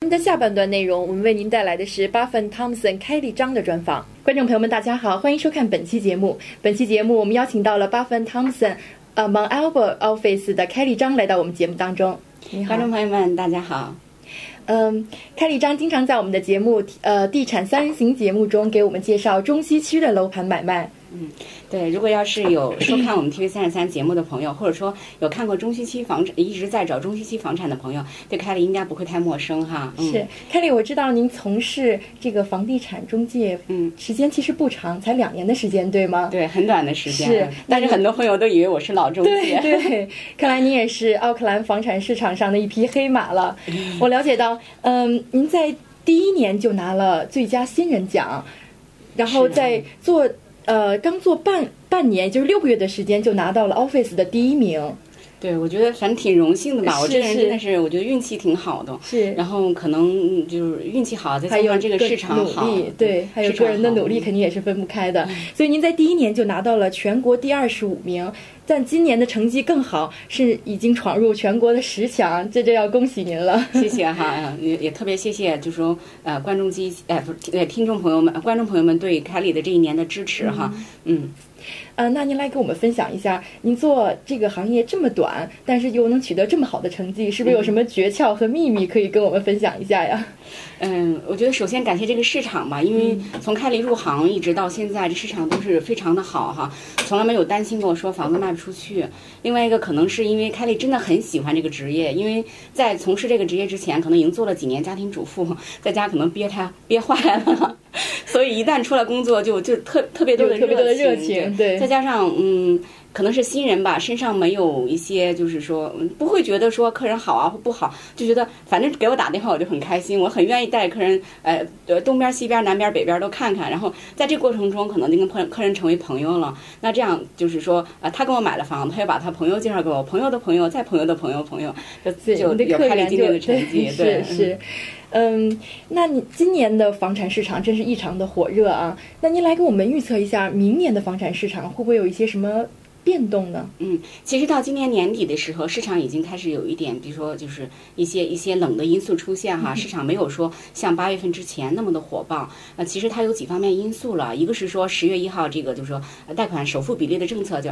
的下半段内容，我们为您带来的是Buffett Thompson 开立章的专访。观众朋友们，大家好，欢迎收看本期节目。本期节目我们邀请到了Buffett Thompson Mount Albert Office 的开立章来到我们节目当中。你好， 观众朋友们，大家好。 开立章经常在我们的节目地产三人行节目中给我们介绍中西区的楼盘买卖。 对，如果要是有收看我们 TV33节目的朋友，或者说有看过中西区房产，一直在找中西区房产的朋友，对开立应该不会太陌生哈。 是，开立，我知道您从事这个房地产中介，时间其实不长，才2年的时间，对吗？ 对，很短的时间。 是， 但是很多朋友都以为我是老中介。 对，看来您也是奥克兰房产市场上的一匹黑马了。我了解到，您在第1年就拿了最佳新人奖，然后在刚做半年，就是6个月的时间，就拿到了 Office 的第1名。 对，我觉得反正挺荣幸的吧。我这个人真的是，我觉得运气挺好的。 是。 然后可能就是运气好，再加上这个市场好， 对，还有个人的努力，肯定也是分不开的。所以您在第1年就拿到了全国第25名，但今年的成绩更好，是已经闯入全国的10强，这就要恭喜您了。 谢谢哈，也特别谢谢，就是说听众朋友们、观众朋友们对开立的这1年的支持哈， 那您来给我们分享一下，您做这个行业这么短，但是又能取得这么好的成绩，是不是有什么诀窍和秘密可以跟我们分享一下呀？ 我觉得首先感谢这个市场吧，因为从开立入行一直到现在，这市场都是非常的好哈，从来没有担心过说房子卖不出去。另外一个可能是因为开立真的很喜欢这个职业，因为在从事这个职业之前，可能已经做了几年家庭主妇，在家可能憋坏了。所以一旦出来工作就特别多的热情， 对， 再加上可能是新人吧，身上没有一些就是说不会觉得说客人好啊或不好，就觉得反正给我打电话我就很开心，我很愿意带客人东边西边南边北边都看看，然后在这个过程中可能就跟客人成为朋友了。那这样就是说他跟我买了房，他又把他朋友介绍给我，朋友的朋友再朋友的朋友就有开立今天的成绩。 对，是。那你今年的房产市场真是异常的火热啊！那您来给我们预测一下，明年的房产市场会不会有一些什么变动呢？ 其实到今年年底的时候，市场已经开始有一点，比如说就是一些冷的因素出现哈，市场没有说像8月份之前那么的火爆。其实它有几方面因素了，一个是说10月1号这个就是说贷款首付比例的政策，就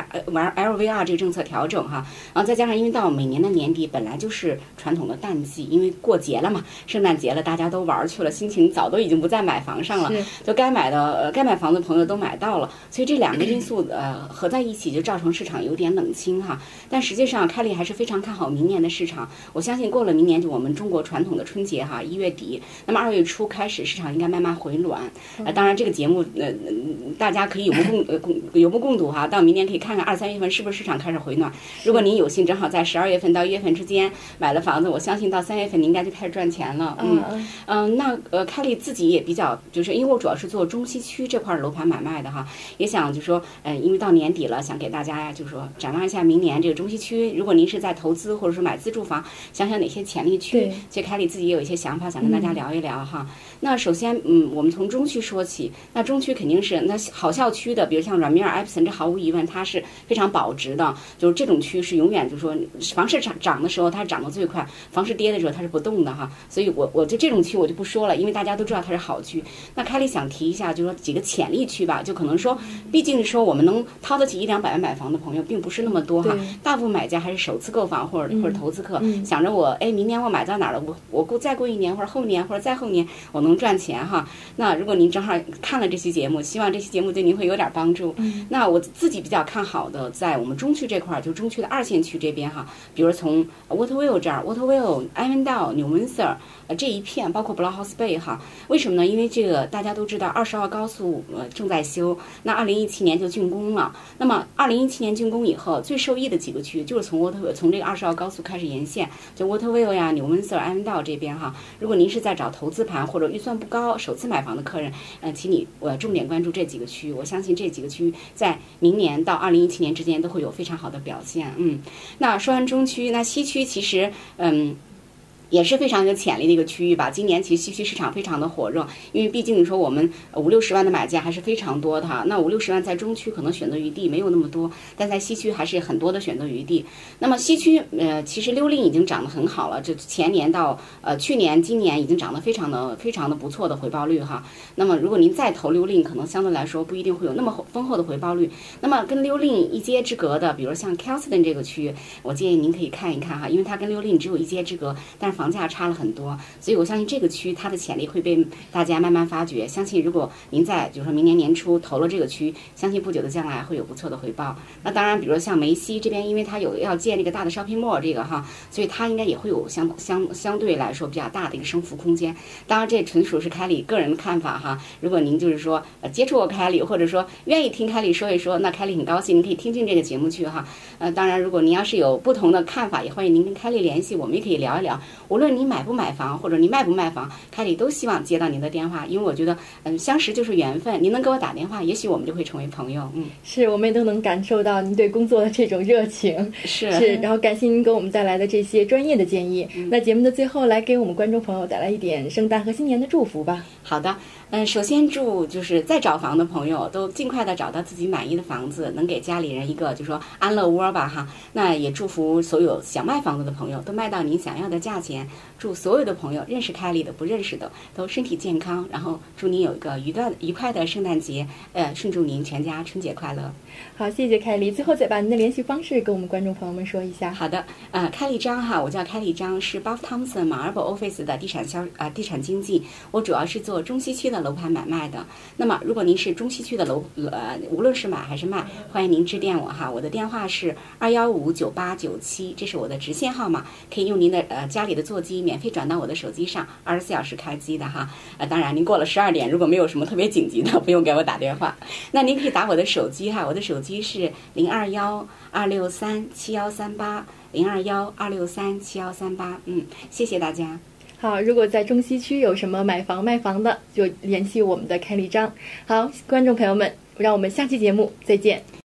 LVR 这个政策调整哈，然后再加上因为到每年的年底本来就是传统的淡季，因为过节了嘛，圣诞节了，大家都玩去了，心情早都已经不在买房上了，就该买房的朋友都买到了，所以这2个因素合在一起就造成市场有点冷清哈。但实际上开立还是非常看好明年的市场，我相信过了明年就我们中国传统的春节哈，1月底，那么2月初开始市场应该慢慢回暖。当然这个节目大家可以有目共睹哈，到明年可以看看2、3月份是不是市场开始回暖。如果您有幸正好在12月份到1月份之间买了房子，我相信到3月份您应该就开始赚钱了。那开立自己也比较，就是因为我主要是做中西区这块楼盘买卖的哈，也想就说因为到年底了，想给大家就是说展望一下明年这个中西区，如果您是在投资或者说买自住房，想想哪些潜力区，其实开立自己也有一些想法，想跟大家聊一聊哈。那首先我们从中区说起，那中区肯定是那好校区的，比如像软米尔、埃普森，这毫无疑问它是非常保值的，就是这种区是永远就是说房市涨的时候它是涨得最快，房市跌的时候它是不动的哈。所以我就这种区我就不说了，因为大家都知道它是好区。那开立想提一下，就是说几个潜力区吧，就可能说，毕竟说我们能掏得起100-200万买房的朋友并不是那么多哈，大部分买家还是首次购房或者投资客，想着我明年我买到哪儿了，我再过1年或者后年或者再后年我能赚钱哈。那如果您正好看了这期节目，希望这期节目对您会有点帮助。那我自己比较看好的，在我们中区这块，就中区的2线区这边哈，比如从 Waterville 这儿 ，Waterville、Avondale、New Windsor 这一片，包括 Blockhouse Bay 哈，为什么呢？因为这个大家都知道20号高速正在修，那2017年就竣工了。那么2017年竣工以后，最受益的几个区就是从这个20号高速开始沿线，就 Waterville 呀、New Windsor、Avondale 这边哈。如果您是在找投资盘或者预算不高、首次买房的客人，请你重点关注这几个区。我相信这几个区在明年到2017年之间都会有非常好的表现。那说完中区，那西区其实也是非常有潜力的一个区域吧。今年其实西区市场非常的火热，因为毕竟你说我们50-60万的买家还是非常多的哈。那50-60万在中区可能选择余地没有那么多，但在西区还是很多的选择余地。那么西区其实溜令已经涨得很好了，这前年到去年、今年已经涨得非常的不错的回报率哈。那么如果您再投溜令，可能相对来说不一定会有那么丰厚的回报率。那么跟溜令一街之隔的，比如像 Kelston 这个区域，我建议您可以看一看哈，因为它跟溜令只有一街之隔，但是房价差了很多，所以我相信这个区它的潜力会被大家慢慢发掘。相信如果您在比如说明年年初投了这个区，相信不久的将来会有不错的回报。那当然，比如说像梅西这边，因为它有要建这个大的 shopping mall 这个哈，所以它应该也会有相对来说比较大的一个升幅空间。当然，这纯属是凯里个人的看法哈。如果您就是说接触过凯里，或者说愿意听凯里说一说，那凯里很高兴，您可以听进这个节目去哈。当然，如果您要是有不同的看法，也欢迎您跟凯里联系，我们也可以聊一聊。无论你买不买房，或者你卖不卖房，凯里都希望接到您的电话，因为我觉得，相识就是缘分。您能给我打电话，也许我们就会成为朋友。 是我们也都能感受到您对工作的这种热情。是，然后感谢您给我们带来的这些专业的建议。那节目的最后，来给我们观众朋友带来一点圣诞和新年的祝福吧。 好的。首先祝就是在找房的朋友都尽快的找到自己满意的房子，能给家里人一个就说安乐窝吧哈。那也祝福所有想卖房子的朋友都卖到您想要的价钱。祝所有的朋友认识凯里的不认识的都身体健康，然后祝您有一个愉快的圣诞节，顺祝您全家春节快乐。 好，谢谢凯里。最后再把您的联系方式跟我们观众朋友们说一下。 好的，凯里张哈，我叫凯里张，是 Buff Thompson Marble Office 的地产经纪，我主要是做中西区的楼盘买卖的。那么如果您是中西区的无论是买还是卖，欢迎您致电我哈，我的电话是2159897，这是我的直线号码，可以用您的家里的座机免费转到我的手机上，24小时开机的哈。当然您过了12点，如果没有什么特别紧急的，不用给我打电话，那您可以打我的手机哈，我的手机是021-263-7138，021-263-7138。谢谢大家。 好，如果在中西区有什么买房卖房的，就联系我们的凯里张。好，观众朋友们，让我们下期节目再见。